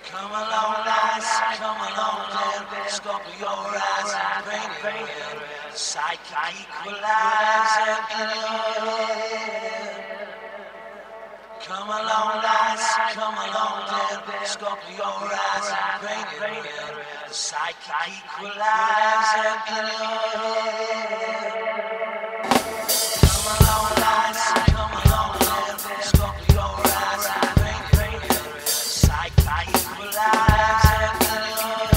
Come along, lads, come along, then. Scope your eyes and paint it red. Psychic equalizer in your head. Come along, lads, come along, then. Scope your eyes and paint it red. Psychic equalizer in your head. Come along, lads, come along, then. Scope your eyes and paint it red. Psychic equalizer in your head.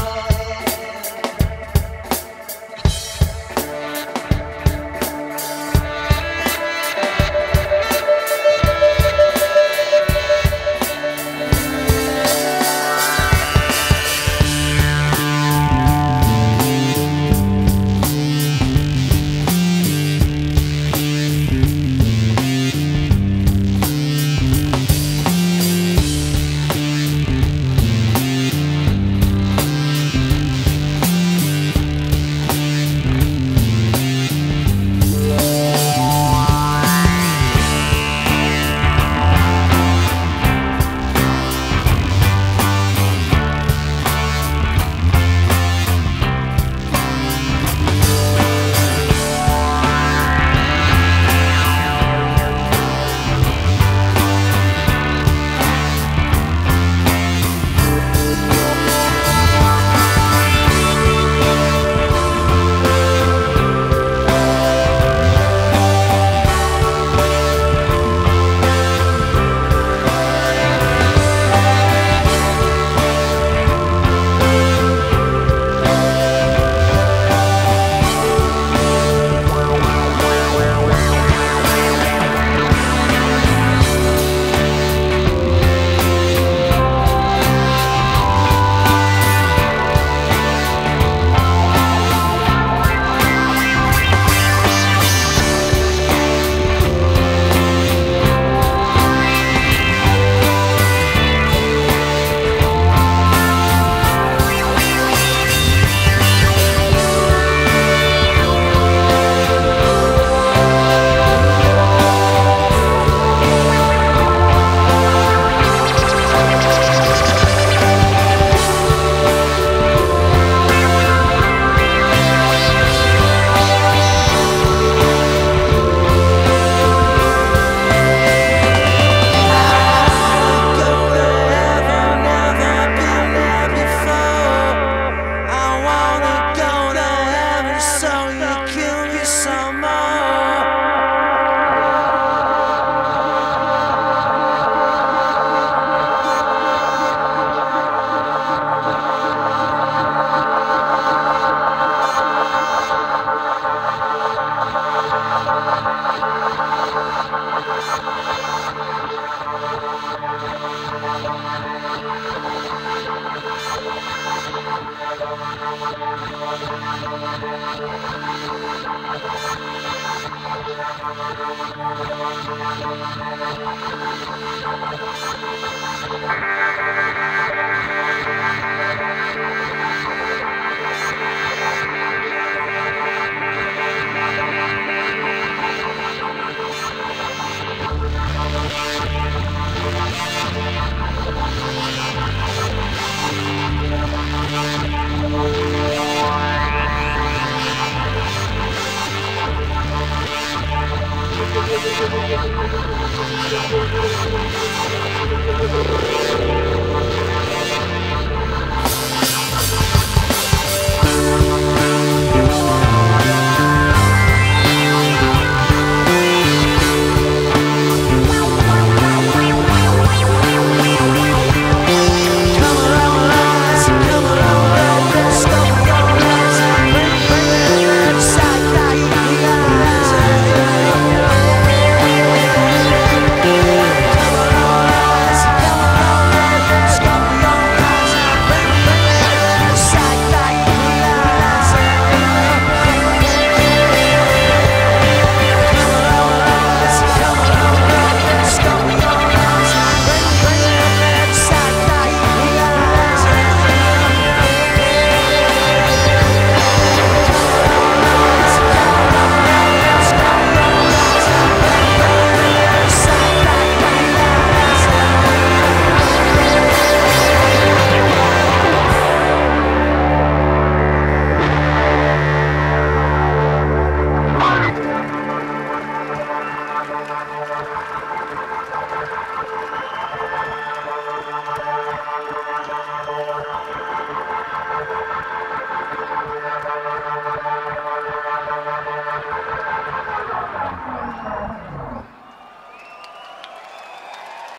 Thank you.